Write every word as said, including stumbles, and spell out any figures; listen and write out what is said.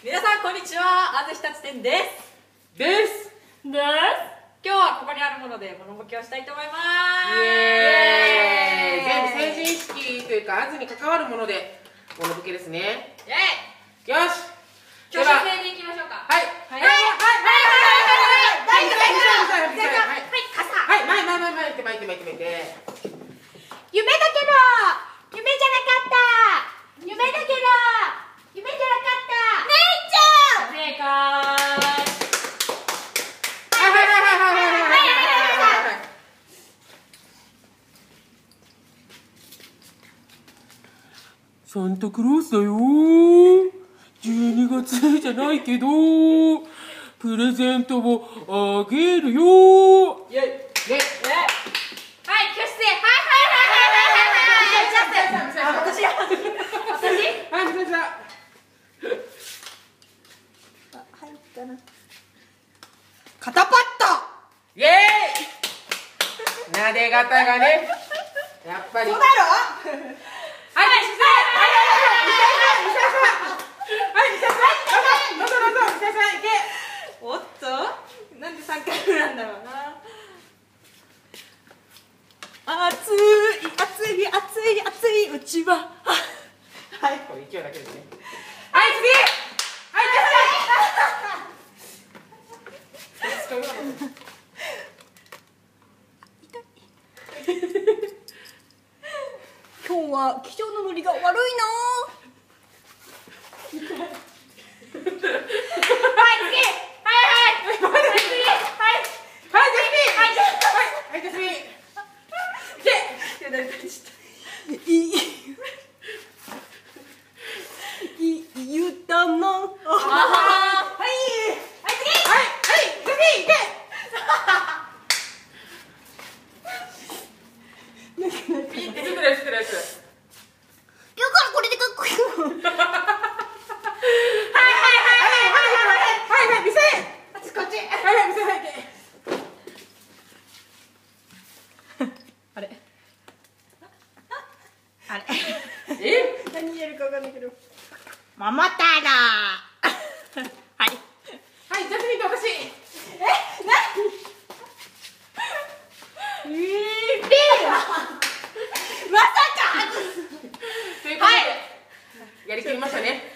皆さんこんにちは、あずひたち店ですですです今日はここにあるもので物ボケをしたいと思います。 イエーイ。全部成人式というかあずに関わるもので物ボケですね。 イエーイ。 よし、 挙手制でいきましょうか。 はいはいはいはいはいはいはいはいはいはいはい傘はい前前前前って前って前って前って夢だけど夢じゃなかった夢だけど夢じゃなかった姉ちゃん正解。 はいはいはいはいはいはいはいはい。サンタクロースだよー。じゅうにがつじゃないけどプレゼントをあげるよー。イエイイエイ。 はい、挙手制。はいはいはいはいはいはいはい。じゃあ、私私はい、みささん。 あ、入ったな。肩パッド。 イエーイ。なで型がね、やっぱり。 そうだろ。 はい、はい、はい、はい、みささん。はい、どうぞどうぞ、みささん、いけ。 おっと、なんで三回目なんだろうな。熱い熱い熱い熱いうちは。はい。 これ勢いだけですね。はい、次。はい、じゃあ。 今日は気象のノリが悪いな。はい、次。はいはい。はい次。はい。はいはい、じゃあ、次。いけ。 いや、誰かちょっと。い。い、ゆたま。ああ。はい。はい、次。 はい、はい、次、いけ。いいって、作るやつ、作るやつ。 今日からこれでかっこいい。はいはいはいはいはい、見せ。 あっちこっち。 はいはい、見せ、はい、いけ。 あれ。あれ。 え？ 何入れるかわかんないけど。ママタラ。はい。 はい、ジャスミンと私。 え、なに。えー、ビール。まさか。 ということで、やりきりましたね。